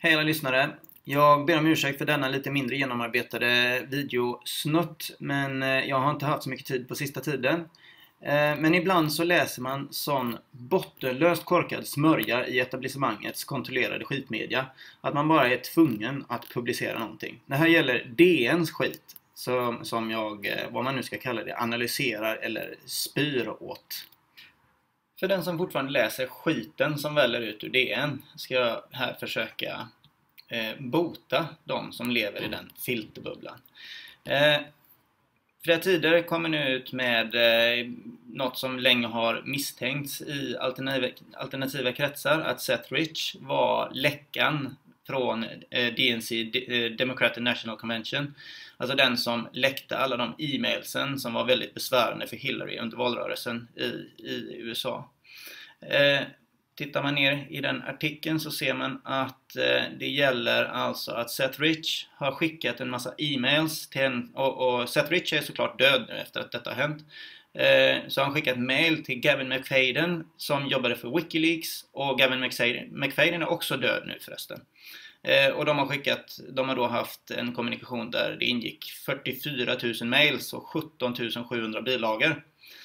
Hej alla lyssnare. Jag ber om ursäkt för denna lite mindre genomarbetade videosnutt, men jag har inte haft så mycket tid på sista tiden. Men ibland så läser man sån bottenlöst korkad smörja i etablissemangets kontrollerade skitmedia att man bara är tvungen att publicera någonting. Det här gäller DNs skit som jag, vad man nu ska kalla det, analyserar eller spyr åt. För den som fortfarande läser skiten som väller ut ur DN ska jag här försöka bota de som lever i den filterbubblan. Flera tider kommer nu ut med något som länge har misstänkts i alternativa kretsar, att Seth Rich var läckan från DNC, Democratic National Convention. Alltså den som läckte alla de e-mailsen som var väldigt besvärande för Hillary under valrörelsen i USA. Tittar man ner i den artikeln så ser man att det gäller alltså att Seth Rich har skickat en massa e-mails till och Seth Rich är såklart död nu efter att detta har hänt. Så han skickat mail till Gavin McFadden som jobbade för Wikileaks, och Gavin McFadden är också död nu förresten. Och de har då haft en kommunikation där det ingick 44 000 mails och 17 700 bilagor.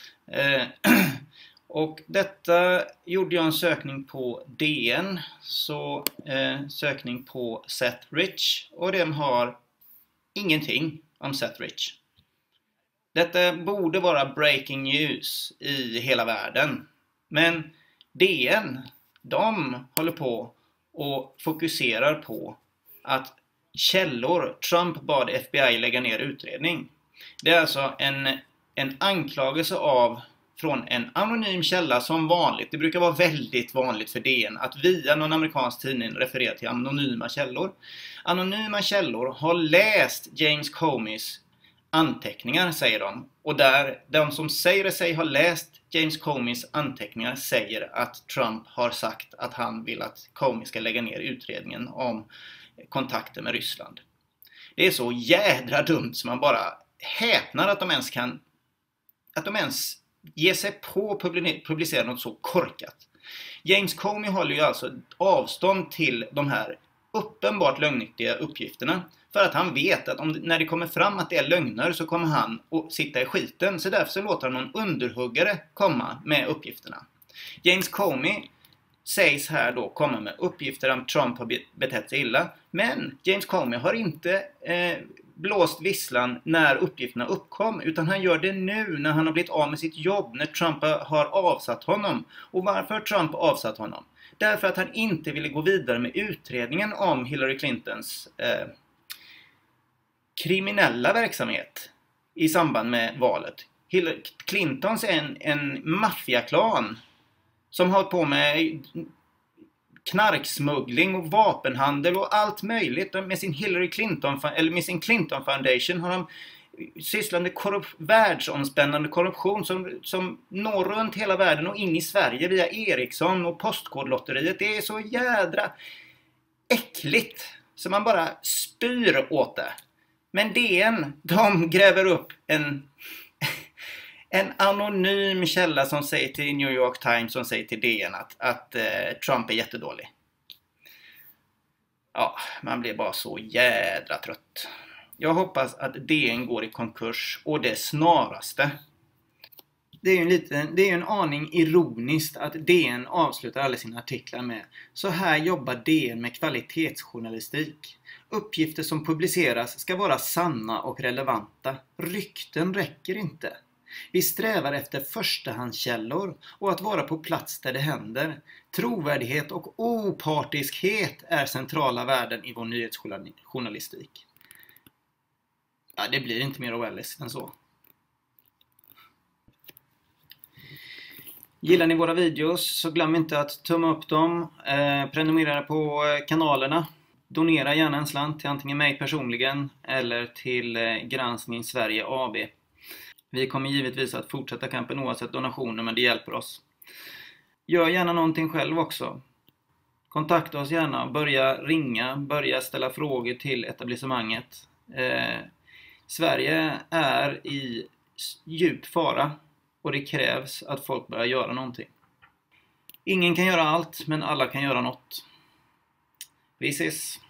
Och detta gjorde jag en sökning på DN, så sökning på Seth Rich, och de har ingenting om Seth Rich. Detta borde vara breaking news i hela världen, men DN, de håller på och fokuserar på att källor, Trump bad FBI lägga ner utredning. Det är alltså en anklagelse från en anonym källa som vanligt. Det brukar vara väldigt vanligt för DN att via någon amerikansk tidning referera till anonyma källor. Anonyma källor har läst James Comeys anteckningar, säger de. Och där de som säger sig ha läst James Comeys anteckningar säger att Trump har sagt att han vill att Comey ska lägga ner utredningen om kontakter med Ryssland. Det är så jädra dumt som man bara häpnar att de ens ger sig på att publicera något så korkat. James Comey håller ju alltså avstånd till de här uppenbart lögnaktiga uppgifterna, för att han vet att när det kommer fram att det är lögner så kommer han att sitta i skiten, så därför så låter han någon underhuggare komma med uppgifterna. James Comey sägs här då komma med uppgifter om Trump har betett sig illa, men James Comey har inte blåst visslan när uppgifterna uppkom, utan han gör det nu när han har blivit av med sitt jobb, när Trump har avsatt honom. Och varför har Trump avsatt honom? Därför att han inte ville gå vidare med utredningen om Hillary Clintons kriminella verksamhet i samband med valet. Hillary Clintons är en maffiaklan som har på med knarksmuggling och vapenhandel och allt möjligt. Med sin med sin Clinton Foundation har de sysslat med världsomspännande korruption som når runt hela världen och in i Sverige via Ericsson och postkodlotteriet. Det är så jädra äckligt så man bara spyr åt det. Men DN, de gräver upp en anonym källa som säger till New York Times, som säger till DN att Trump är jättedålig. Ja, man blir bara så jädra trött. Jag hoppas att DN går i konkurs, och det snaraste. Det är ju en aning ironiskt att DN avslutar alla sina artiklar med: så här jobbar DN med kvalitetsjournalistik. Uppgifter som publiceras ska vara sanna och relevanta. Rykten räcker inte. Vi strävar efter förstahandskällor och att vara på plats där det händer. Trovärdighet och opartiskhet är centrala värden i vår nyhetsjournalistik. Ja, det blir inte mer oärligt än så. Gillar ni våra videos så glöm inte att tumma upp dem, prenumerera på kanalerna. Donera gärna en slant till antingen mig personligen eller till Granskning Sverige AB. Vi kommer givetvis att fortsätta kampen oavsett donationer, men det hjälper oss. Gör gärna någonting själv också. Kontakta oss gärna, börja ringa, börja ställa frågor till etablissemanget. Sverige är i djup fara och det krävs att folk börjar göra någonting. Ingen kan göra allt, men alla kan göra något. Vi ses!